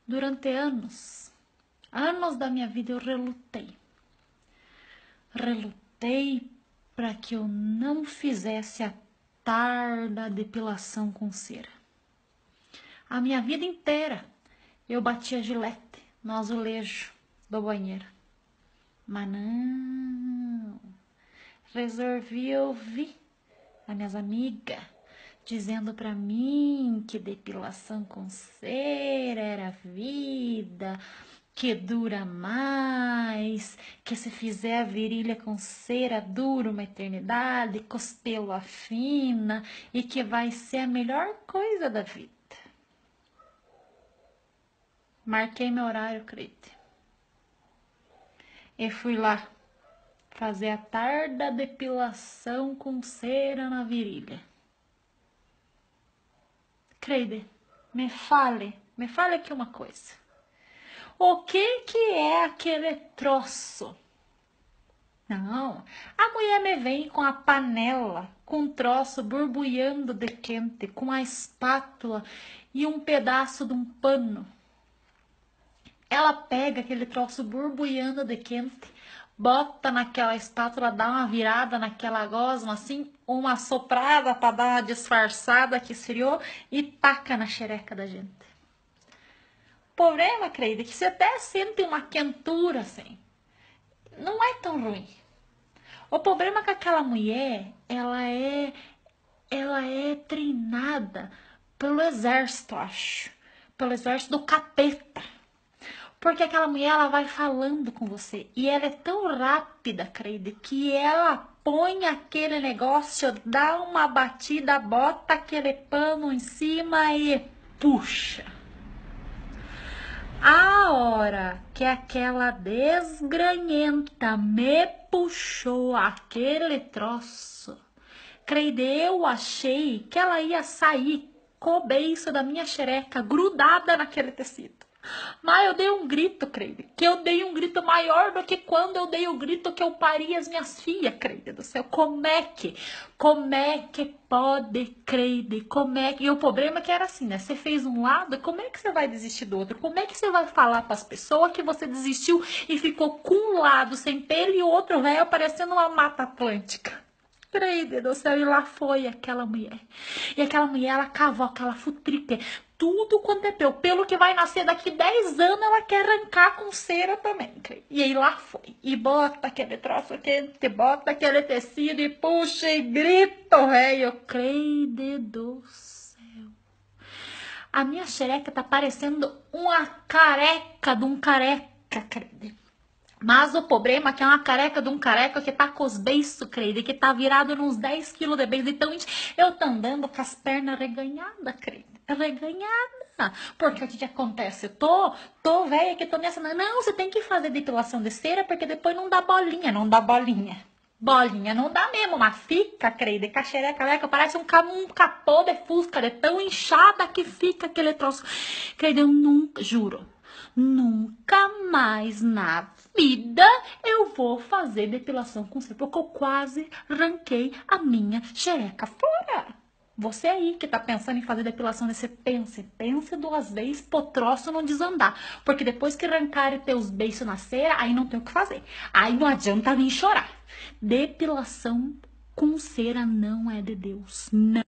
Durante anos da minha vida eu relutei para que eu não fizesse a tarda depilação com cera. A minha vida inteira eu batia gilete no azulejo do banheiro. Mas não, resolvi ouvir as minhas amigas dizendo pra mim que depilação com cera era vida, que dura mais, que se fizer a virilha com cera dura uma eternidade, com os pelos afina e que vai ser a melhor coisa da vida. Marquei meu horário, crente, e fui lá fazer a tarda depilação com cera na virilha. Creide, me fale aqui uma coisa. O que é aquele troço? Não, a mulher me vem com a panela, com um troço borbulhando de quente, com a espátula e um pedaço de um pano. Ela pega aquele troço borbulhando de quente, bota naquela espátula, dá uma virada naquela gosma, assim, uma soprada para dar uma disfarçada que esfriou e taca na xereca da gente. O problema, creio, é que você até sente uma quentura, assim. Não é tão ruim. O problema é que aquela mulher, ela é treinada pelo exército, acho. Pelo exército do capeta. Porque aquela mulher, ela vai falando com você. E ela é tão rápida, creio, que ela põe aquele negócio, dá uma batida, bota aquele pano em cima e puxa. A hora que aquela desgranhenta me puxou aquele troço, creio, eu achei que ela ia sair com o beiço da minha xereca grudada naquele tecido. Mas eu dei um grito, creio, que eu dei um grito maior do que quando eu dei o grito que eu pari as minhas filhas, creio do céu. Como é que pode, creio, E o problema é que era assim, né? Você fez um lado, como é que você vai desistir do outro? Como é que você vai falar para as pessoas que você desistiu e ficou com um lado sem pelo e o outro velho parecendo uma mata atlântica? Creio do céu, e lá foi aquela mulher. E aquela mulher, ela cavou aquela futrica, tudo quanto é pelo que vai nascer daqui 10 anos, ela quer arrancar com cera também, creio. E aí lá foi, e bota aquele troço quente, bota aquele tecido, e puxa, e grita, velho, creio do céu. A minha xereca tá parecendo uma careca de um careca, creio. Mas o problema é que é uma careca de um careca que tá com os beiços, creio, que tá virado nos 10 quilos de beiço. Então, eu tô andando com as pernas reganhadas, creio. Reganhada. Porque o que acontece? Eu tô velha que tô nessa. Não, você tem que fazer depilação de cera, porque depois não dá bolinha, Bolinha não dá mesmo, mas fica, creio, com a xereca, parece um capô de fusca, de tão inchada que fica aquele troço. Creio, eu nunca, juro. Nunca mais na vida eu vou fazer depilação com cera, porque eu quase arranquei a minha xereca fora. Você aí que tá pensando em fazer depilação, você pense 2 vezes pro troço não desandar. Porque depois que arrancarem teus beiços na cera, aí não tem o que fazer. Aí não adianta vir chorar. Depilação com cera não é de Deus. Não.